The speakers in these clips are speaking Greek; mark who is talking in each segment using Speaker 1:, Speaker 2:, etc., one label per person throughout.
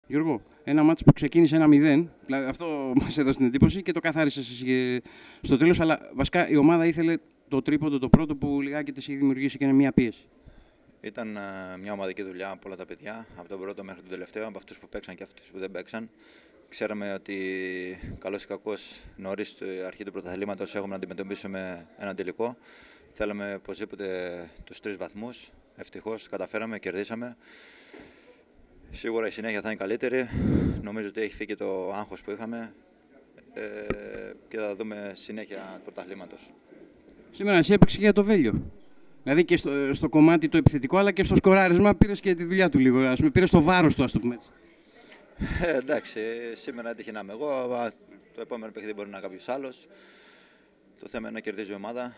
Speaker 1: Γιώργο, ένα μάτς που ξεκίνησε 1-0, δηλαδή αυτό μας έδωσε την εντύπωση και το καθάρισες εσύ στο τέλος, αλλά βασικά η ομάδα ήθελε το τρίποντο το πρώτο που λιγάκι της είχε δημιουργήσει και μια πίεση.
Speaker 2: Ήταν μια ομαδική δουλειά από όλα τα παιδιά, από τον πρώτο μέχρι τον τελευταίο, από αυτούς που παίξαν και αυτούς που δεν παίξαν. Ξέραμε ότι καλώς ή κακώς νωρίς στην αρχή του πρωταθλήματος έχουμε να αντιμετωπίσουμε έναν τελικό. Θέλαμε οπωσδήποτε τους 3 βαθμούς. Ευτυχώς καταφέραμε, κερδίσαμε. Σίγουρα η συνέχεια θα είναι καλύτερη. Νομίζω ότι έχει φύγει το άγχος που είχαμε και θα δούμε συνέχεια του πρωταθλήματος.
Speaker 1: Σήμερα εσύ έπαιξε και για το Βέλιο. Δηλαδή και στο κομμάτι το επιθετικό, αλλά και στο σκοράρισμα πήρες και τη δουλειά του λίγο. Ας πούμε, πήρες το βάρος του, ας το πούμε έτσι.
Speaker 2: Εντάξει, σήμερα έτυχε να είμαι εγώ. Το επόμενο παιχνίδι μπορεί να είναι κάποιος άλλος. Το θέμα είναι να κερδίζει η ομάδα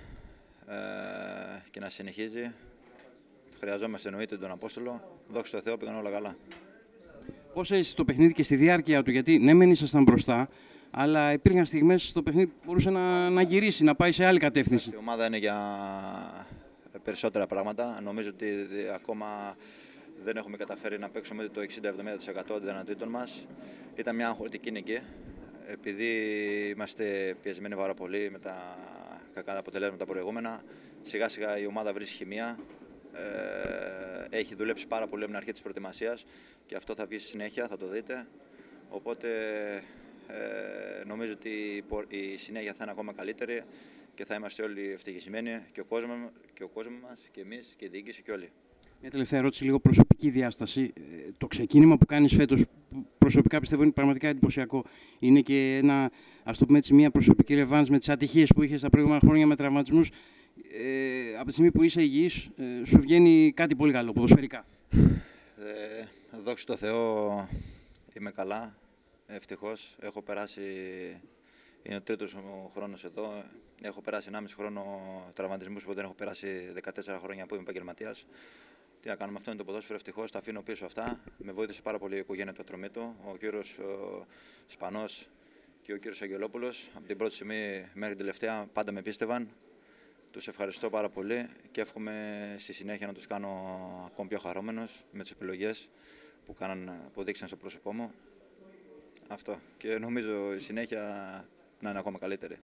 Speaker 2: και να συνεχίζει. Χρειαζόμαστε εννοείται τον Απόστολο. Δόξα τω Θεώ, πήγαν όλα καλά.
Speaker 1: Πώς έζησες το παιχνίδι και στη διάρκεια του, γιατί ναι, μεν ήσασταν μπροστά, αλλά υπήρχαν στιγμές στο παιχνίδι που μπορούσε να γυρίσει, να πάει σε άλλη κατεύθυνση.
Speaker 2: Η ομάδα είναι για περισσότερα πράγματα. Νομίζω ότι ακόμα δεν έχουμε καταφέρει να παίξουμε το 60-70% των δυνατοτήτων μας. Ήταν μια αγχωτική νίκη. Επειδή είμαστε πιεσμένοι πάρα πολύ με τα κακά αποτελέσματα προηγούμενα, σιγά σιγά η ομάδα βρίσκει χημεία. Έχει δουλέψει πάρα πολύ από την αρχή της προετοιμασίας και αυτό θα βγει στη συνέχεια, θα το δείτε. Οπότε νομίζω ότι η συνέχεια θα είναι ακόμα καλύτερη και θα είμαστε όλοι ευτυχισμένοι και ο κόσμος μας και εμείς και η διοίκηση και όλοι.
Speaker 1: Μια τελευταία ερώτηση, λίγο προσωπική διάσταση. Το ξεκίνημα που κάνεις φέτος, που προσωπικά πιστεύω είναι πραγματικά εντυπωσιακό, είναι και ένα, ας το πούμε έτσι, μια προσωπική ρεβάνς με τις ατυχίες που είχες τα προηγούμενα χρόνια με τραυματισμούς. Από τη στιγμή που είσαι υγιής, σου βγαίνει κάτι πολύ καλό, ποδοσφαιρικά.
Speaker 2: Δόξα τω Θεώ, είμαι καλά. Ευτυχώς. Έχω περάσει, είναι ο τρίτος μου χρόνος εδώ. Έχω περάσει 1,5 χρόνο τραυματισμούς, οπότε δεν έχω περάσει 14 χρόνια που είμαι επαγγελματίας. Τι να κάνουμε, αυτό είναι το ποδόσφαιρο. Ευτυχώς τα αφήνω πίσω αυτά. Με βοήθησε πάρα πολύ η οικογένεια του Ατρωμίτου, ο κύριος Σπανός και ο κύριος Αγγελόπουλος. Από την πρώτη στιγμή μέχρι την τελευταία πάντα με πίστευαν. Τους ευχαριστώ πάρα πολύ και εύχομαι στη συνέχεια να τους κάνω ακόμη πιο χαρούμενους με τις επιλογές που δείξαν στο πρόσωπό μου. Αυτό. Και νομίζω η συνέχεια να είναι ακόμα καλύτερη.